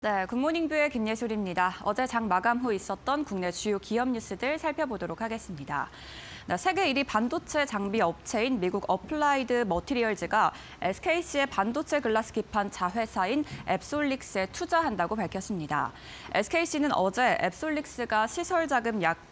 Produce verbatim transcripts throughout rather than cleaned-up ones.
네, 굿모닝 뷰의 김예술입니다. 어제 장 마감 후 있었던 국내 주요 기업 뉴스들 살펴보도록 하겠습니다. 네, 세계 일 위 반도체 장비 업체인 미국 어플라이드 머티리얼즈가 에스케이씨의 반도체 글라스 기판 자회사인 앱솔릭스에 투자한다고 밝혔습니다. 에스케이씨는 어제 앱솔릭스가 시설 자금 약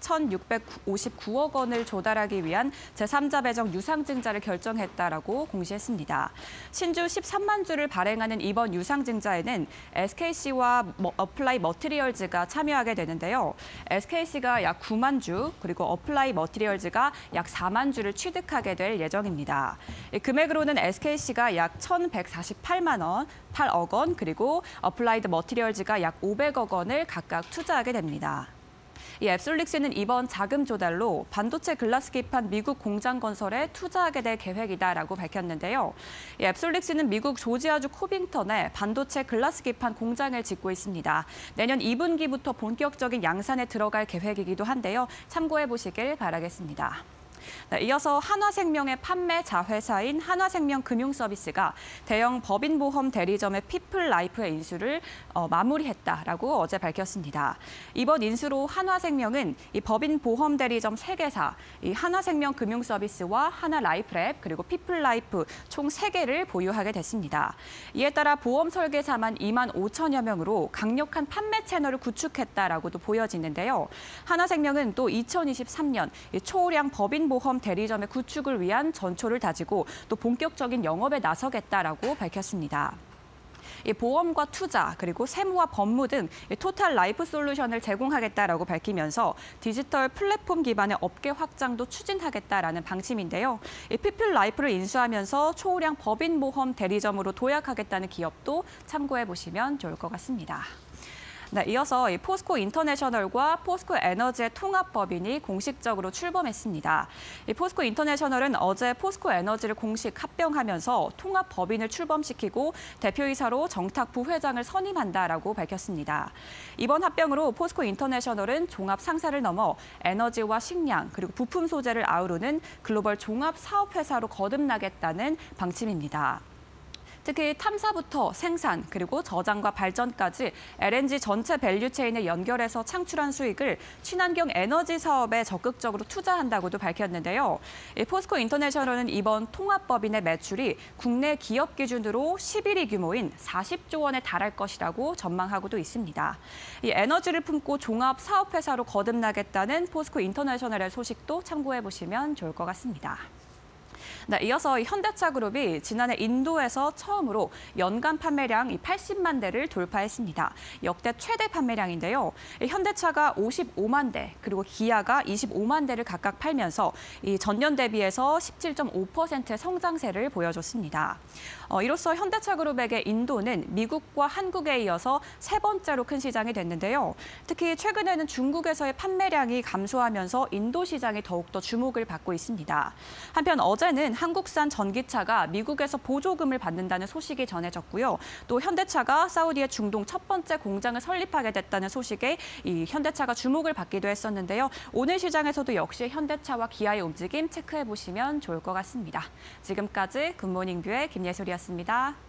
천육백오십구억 원을 조달하기 위한 제삼자 배정 유상증자를 결정했다라고 공시했습니다. 신주 십삼만 주를 발행하는 이번 유상증자에는 에스케이씨와 어플라이 머티리얼즈가 참여하게 되는데요. 에스케이씨가 약 구만 주, 그리고 어플라이 머티리얼즈가 약 사만 주를 취득하게 될 예정입니다. 금액으로는 에스케이씨가 약 천백사십팔만 원, 팔억 원, 그리고 어플라이드 머티리얼즈가 약 오백억 원을 각각 투자하게 됩니다. 이 앱솔릭스는 이번 자금 조달로 반도체 글라스 기판 미국 공장 건설에 투자하게 될 계획이다라고 밝혔는데요. 이 앱솔릭스는 미국 조지아주 코빙턴에 반도체 글라스 기판 공장을 짓고 있습니다. 내년 이 분기부터 본격적인 양산에 들어갈 계획이기도 한데요. 참고해 보시길 바라겠습니다. 네, 이어서 한화생명의 판매 자회사인 한화생명 금융서비스가 대형 법인보험 대리점의 피플라이프의 인수를 어, 마무리했다라고 어제 밝혔습니다. 이번 인수로 한화생명은 이 법인보험 대리점 세 개사, 이 한화생명 금융서비스와 하나라이프랩 그리고 피플라이프 총 세 개를 보유하게 됐습니다. 이에 따라 보험 설계사만 이만 오천여 명으로 강력한 판매 채널을 구축했다라고도 보여지는데요. 한화생명은 또 이천이십삼 년 이 초우량 법인 보험 대리점의 구축을 위한 전초를 다지고 또 본격적인 영업에 나서겠다라고 밝혔습니다. 이 보험과 투자, 그리고 세무와 법무 등 토탈 라이프 솔루션을 제공하겠다라고 밝히면서 디지털 플랫폼 기반의 업계 확장도 추진하겠다라는 방침인데요. 이 피플 라이프를 인수하면서 초우량 법인 보험 대리점으로 도약하겠다는 기업도 참고해 보시면 좋을 것 같습니다. 네, 이어서 이 포스코 인터내셔널과 포스코 에너지의 통합 법인이 공식적으로 출범했습니다. 이 포스코 인터내셔널은 어제 포스코 에너지를 공식 합병하면서 통합 법인을 출범시키고 대표이사로 정탁 부회장을 선임한다라고 밝혔습니다. 이번 합병으로 포스코 인터내셔널은 종합 상사를 넘어 에너지와 식량 그리고 부품 소재를 아우르는 글로벌 종합 사업회사로 거듭나겠다는 방침입니다. 특히 탐사부터 생산, 그리고 저장과 발전까지 엘엔지 전체 밸류체인을 연결해서 창출한 수익을 친환경 에너지 사업에 적극적으로 투자한다고도 밝혔는데요. 포스코 인터내셔널은 이번 통합법인의 매출이 국내 기업 기준으로 십일 위 규모인 사십조 원에 달할 것이라고 전망하고도 있습니다. 이 에너지를 품고 종합 사업회사로 거듭나겠다는 포스코 인터내셔널의 소식도 참고해 보시면 좋을 것 같습니다. 네, 이어서 현대차 그룹이 지난해 인도에서 처음으로 연간 판매량 팔십만 대를 돌파했습니다. 역대 최대 판매량인데요. 현대차가 오십오만 대, 그리고 기아가 이십오만 대를 각각 팔면서 이 전년 대비해서 십칠 점 오 퍼센트의 성장세를 보여줬습니다. 어, 이로써 현대차 그룹에게 인도는 미국과 한국에 이어서 세 번째로 큰 시장이 됐는데요. 특히 최근에는 중국에서의 판매량이 감소하면서 인도 시장이 더욱더 주목을 받고 있습니다. 한편 어제는 한국산 전기차가 미국에서 보조금을 받는다는 소식이 전해졌고요. 또 현대차가 사우디의 중동 첫 번째 공장을 설립하게 됐다는 소식에 이 현대차가 주목을 받기도 했었는데요. 오늘 시장에서도 역시 현대차와 기아의 움직임 체크해 보시면 좋을 것 같습니다. 지금까지 굿모닝 뷰의 김예솔이었습니다.